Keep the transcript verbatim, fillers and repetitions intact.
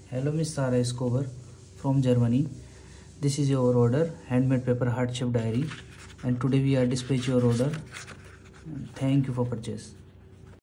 Hello, Miss Sara Escobar from Germany. This is your order, handmade paper heart shape diary, and today we are dispatch your order. Thank you for purchase.